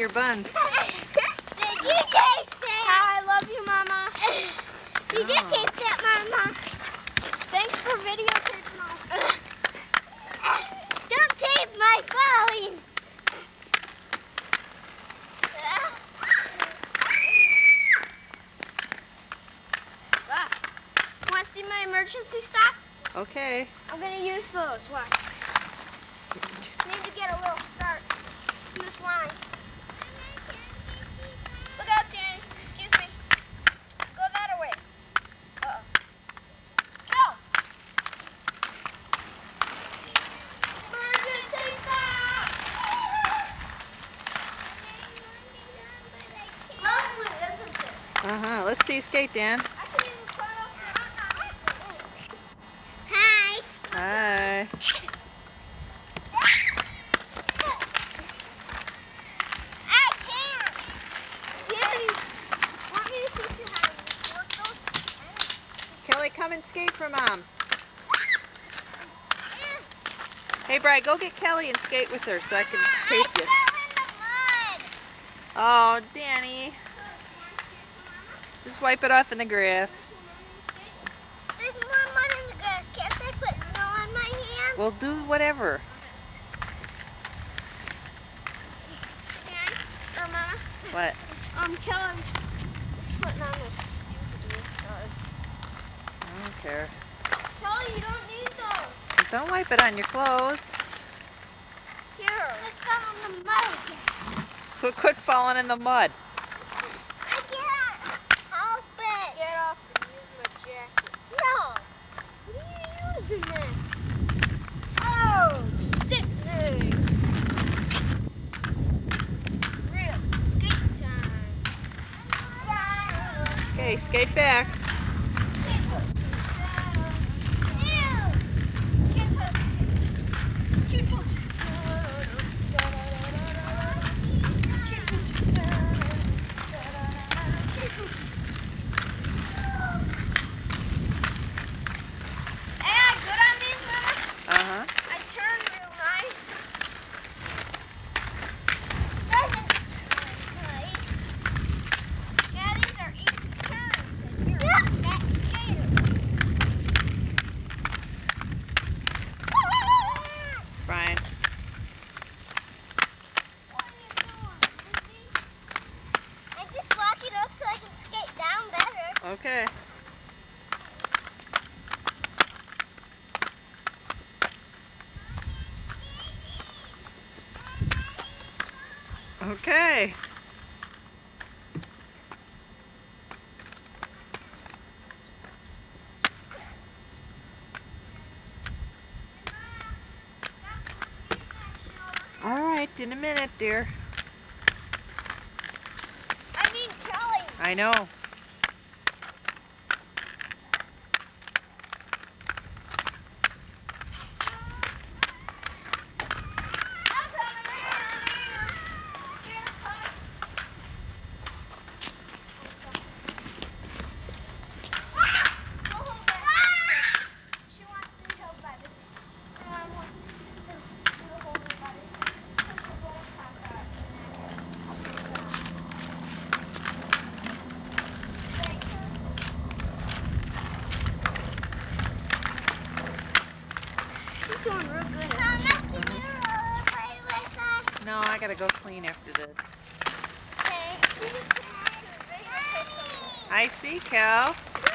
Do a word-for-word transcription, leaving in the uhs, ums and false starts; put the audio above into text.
your buns. Did you taste it? How I love you, Mama. Did you Oh. taste it, Mama? Thanks for videotaping all. Don't tape my phone. Want to see my emergency stop? Okay. I'm going to use those. Watch. Need to get a little start in this line. Look out, Danny. Excuse me. Go that way. Uh-oh. Go! Emergency stop! Lovely, isn't it? Uh-huh. Let's see you skate, Dan. I can even cut off the... Hi. Hi. I can't. Danny, want me to teach you how to work those? Kelly, come and skate for Mom. Hey, Bri, go get Kelly and skate with her so I can tape you. I fell in the mud. Oh, Danny. Just wipe it off in the grass. There's more mud in the grass. Can't I put snow on my hands? We'll do whatever. Danny, or Mama? What? Um, Kelly's putting on those stupid studs. I don't care. Kelly, you don't need those. Don't wipe it on your clothes. Here. I fell in the mud again. Quit, quit falling in the mud. I can't help it. Get off and use my jacket. No. What are you using then? Oh, sickening. Real skate time. Okay, skate back. Uh-huh. I turned real nice. Yeah, these are easy turns, and you're a fat skater. Brian. What are you doing, Susie? I'm just walking up so I can skate down better. Okay. Okay. All right, in a minute, dear. I mean, Kelly. I know. She's doing real good. Mama, can you rollerblade with us? No, I gotta go clean after this. Okay. I see, Cal. Look,